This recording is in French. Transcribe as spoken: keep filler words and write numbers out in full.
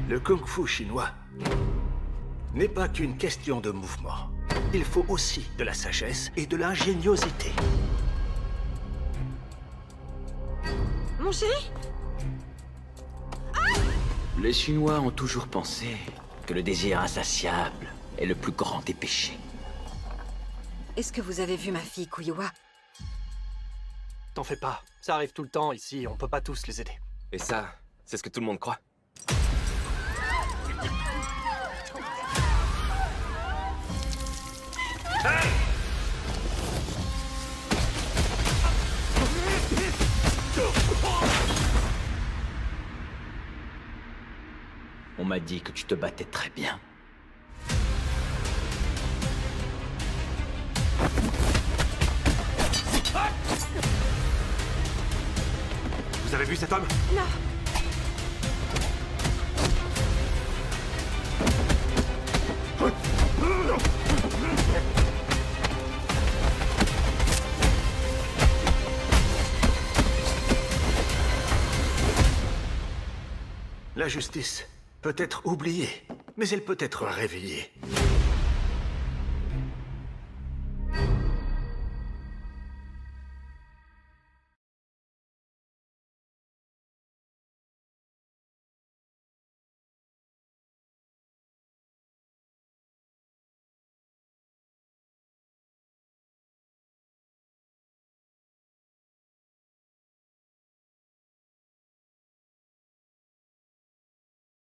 Le kung-fu chinois n'est pas qu'une question de mouvement. Il faut aussi de la sagesse et de l'ingéniosité. Mon chéri? Les Chinois ont toujours pensé que le désir insatiable est le plus grand des péchés. Est-ce que vous avez vu ma fille, Kuyuwa? T'en fais pas. Ça arrive tout le temps ici, on peut pas tous les aider. Et ça, c'est ce que tout le monde croit. Hey! On m'a dit que tu te battais très bien. Vous avez vu cet homme? Non. La justice peut être oubliée, mais elle peut être réveillée.